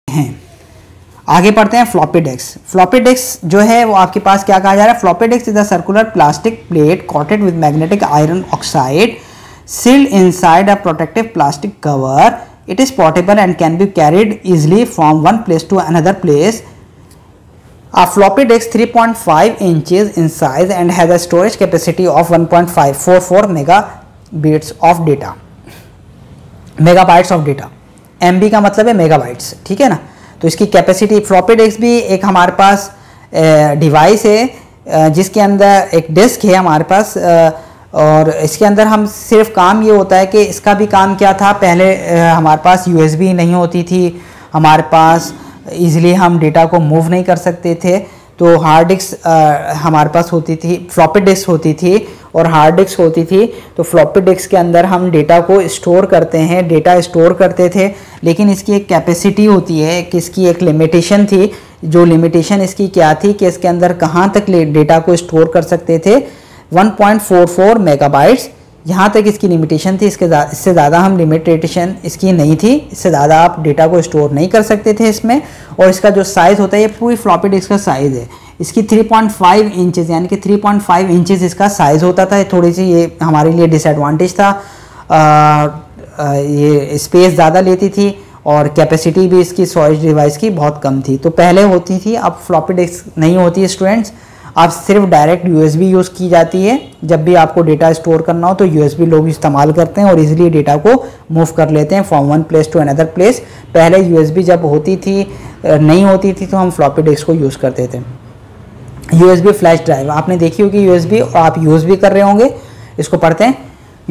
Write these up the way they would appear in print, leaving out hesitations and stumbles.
हैं। आगे पढ़ते हैं फ्लॉपी डिस्क। फ्लॉपी डिस्क जो है वो आपके पास क्या कहा जा रहा है, floppy disk is a circular plastic plate coated with magnetic iron oxide sealed inside a protective plastic cover. It is portable and can be carried easily from one place to another place. A floppy disk 3.5 inches in size and has a storage capacity of 1.544 megabits of data. Megabytes of data, MB का मतलब है megabytes, ठीक है ना। तो इसकी capacity, floppy disk भी एक हमारे पास डिवाइस है जिसके अंदर एक डिस्क है हमारे पास, और इसके अंदर हम सिर्फ काम ये होता है कि इसका भी काम क्या था, पहले हमारे पास USB नहीं होती थी, हमारे पास इजीली हम डेटा को मूव नहीं कर सकते थे, तो हार्ड डिस्क हमारे पास होती थी, फ्लॉपी डिस्क होती थी और हार्ड डिस्क होती थी। तो फ्लॉपी डिस्क के अंदर हम डेटा को स्टोर करते हैं, डेटा स्टोर करते थे, लेकिन इसकी एक कैपेसिटी होती है कि इसकी एक लिमिटेशन थी। जो लिमिटेशन इसकी क्या थी कि इसके अंदर कहाँ तक डेटा को स्टोर कर सकते थे, 1.44 मेगाबाइट्स, यहाँ तक इसकी लिमिटेशन थी। इससे ज़्यादा हम लिमिटेशन इसकी नहीं थी, इससे ज़्यादा आप डेटा को स्टोर नहीं कर सकते थे इसमें। और इसका जो साइज़ होता है, ये पूरी फ्लॉपी डिस्क का साइज़ है, इसकी 3.5 इंचेस, यानी कि 3.5 इंचेस इसका साइज़ होता था। थोड़ी सी ये हमारे लिए डिसएडवांटेज था, ये स्पेस ज़्यादा लेती थी और कैपेसिटी भी इसकी स्टोरेज डिवाइस की बहुत कम थी। तो पहले होती थी, अब फ्लॉपी डिस्क नहीं होती स्टूडेंट्स, अब सिर्फ डायरेक्ट USB यूज़ की जाती है। जब भी आपको डेटा स्टोर करना हो तो USB लोग इस्तेमाल करते हैं और इजीली डेटा को मूव कर लेते हैं from one place to another place. पहले USB जब होती थी, नहीं होती थी, तो हम फ्लॉपी डिस्क को यूज़ करते थे। USB फ्लैश ड्राइव आपने देखी होगी, USB आप यूज़ भी कर रहे होंगे, इसको पढ़ते हैं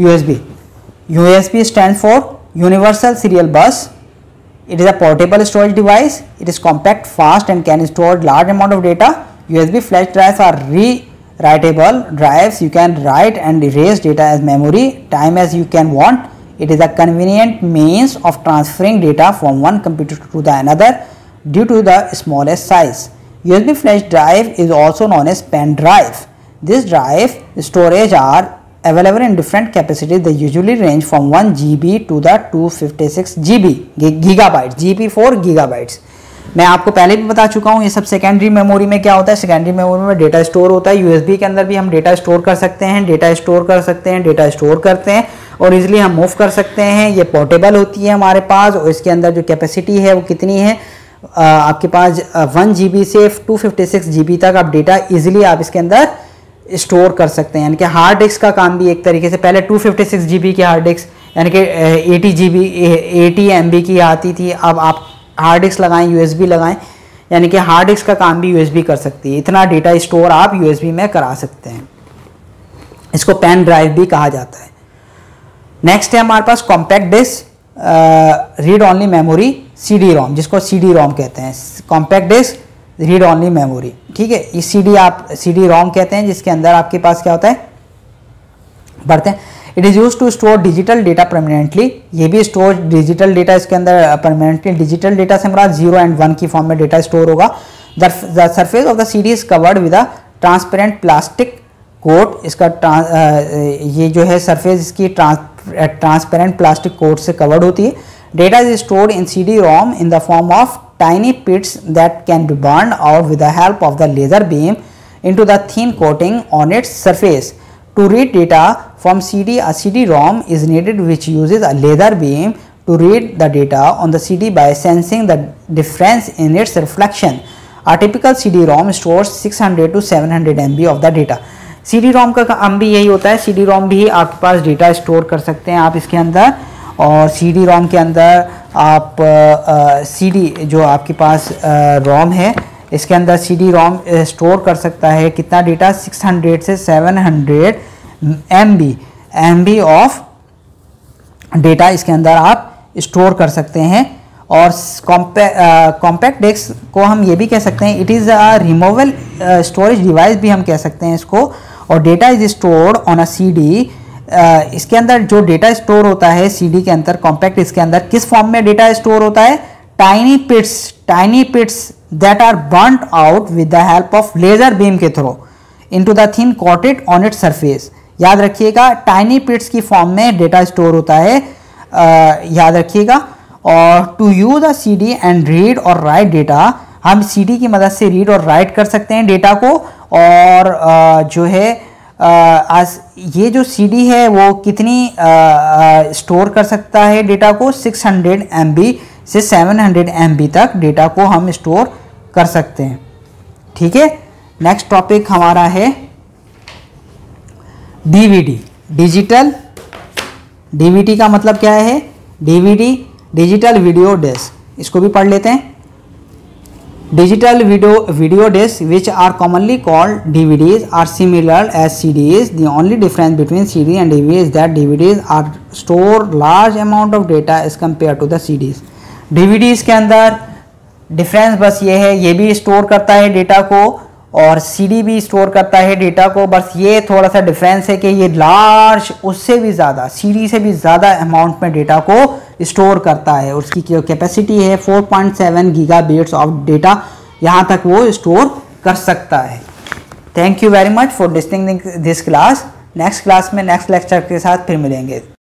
USB stand for universal serial bus. It is a portable storage device. It is compact, fast and can store large amount of data. USB flash drives are rewritable drives. You can write and erase data as memory time as you can want. It is a convenient means of transferring data from one computer to the another due to the smallest size. USB flash drive is also known as pen drive. This drive storage are available in different capacities. They usually range from 1 GB to the 256 GB gigabytes, GB 4 gigabytes. मैं आपको पहले भी बता चुका हूँ, ये सब secondary memory में क्या होता है, सेकेंडरी मेमोरी में डेटा स्टोर होता है। USB के अंदर भी हम डेटा स्टोर कर सकते हैं, डेटा स्टोर करते हैं और इजीली हम मूव कर सकते हैं। ये पोर्टेबल होती है हमारे पास और इसके अंदर जो कैपेसिटी है वो कितनी है, आपके पास 1 GB से 256 GB तक आप डेटा इजीली आप इसके अंदर स्टोर कर सकते हैं। यानी कि हार्ड डिस्क का काम भी एक तरीके से, पहले 256 GB की हार्ड डिस्क यानी कि 80 MB की आती थी, अब आप हार्ड डिस्क लगाएं, USB लगाएं, यानी कि हार्ड डिस्क का काम भी USB कर सकती है। इतना डेटा स्टोर आप USB में करा सकते हैं। इसको पेन ड्राइव भी कहा जाता है। नेक्स्ट है हमारे पास compact disc, read only memory, CD-ROM, जिसको CD-ROM कहते हैं। Compact disc read only memory, ठीक है। ये CD-ROM कहते हैं, जिसके अंदर आपके पास क्या होता है, पढ़ते हैं। It is use to store digital data permanently. ये भी स्टोर डिजिटल डेटा इसके अंदर परमानेंटली, डिजिटल डेटा से हमारा 0 and 1 की फॉर्म में डेटा स्टोर होगा। द सरफेस ऑफ द CD is covered with a transparent plastic coat. इसका ये जो है सरफेस इसकी ट्रांसपेरेंट प्लास्टिक कोट से कवर्ड होती है। Data is stored in CD-ROM in the form of tiny pits that can be burned out with the help of the laser beam into the thin coating on its surface. To read data from CD, a CD-ROM is needed which uses a laser beam to read the data on the CD by sensing the difference in its reflection. A typical CD-ROM stores 600 to 700 MB of the data. CD-ROM का काम भी यही होता है। CD-ROM भी आपके पास data store कर सकते हैं आप इसके अंदर, और CD-ROM के अंदर आप CD जो आपके पास ROM है, इसके अंदर CD-ROM स्टोर कर सकता है कितना डेटा, 600 से 700 MB ऑफ डेटा इसके अंदर आप स्टोर कर सकते हैं। और कॉम्पैक्ट डिस्क को हम ये भी कह सकते हैं, it is a removable storage device भी हम कह सकते हैं इसको। और data is stored on a CD। इसके अंदर जो डेटा स्टोर होता है CD के अंदर, कॉम्पैक्ट इसके अंदर किस फॉर्म में डेटा स्टोर होता है, tiny pits that are burned out with the help of laser beam के through into the thin coated on its surface. याद रखिएगा, टाइनी पिट्स की फॉर्म में डेटा स्टोर होता है, याद रखिएगा। और to use a CD and read और राइट डेटा, हम CD की मदद से रीड और राइट कर सकते हैं डेटा को। और जो है आज ये जो CD है वो कितनी स्टोर कर सकता है डेटा को, 600 MB से 700 MB तक डेटा को हम स्टोर कर सकते हैं। ठीक है, नेक्स्ट टॉपिक हमारा है DVD, डिजिटल। DVD का मतलब क्या है? DVD डिजिटल वीडियो डिस्क, इसको भी पढ़ लेते हैं। Digital video disc which are commonly called DVDs are similar as CDs। The only difference between CD and DVD is that DVDs are store large amount of data as compare to the CDs। DVDs के अंदर difference बस ये है, ये भी store करता है data को और CD भी स्टोर करता है डेटा को, बस ये थोड़ा सा डिफरेंस है कि ये लार्ज, उससे भी ज़्यादा, CD से भी ज़्यादा अमाउंट में डेटा को स्टोर करता है। उसकी जो कैपेसिटी है 4.7 गीगाबाइट्स ऑफ डेटा, यहाँ तक वो स्टोर कर सकता है। Thank you very much for listening this class. Next class में नेक्स्ट लेक्चर के साथ फिर मिलेंगे।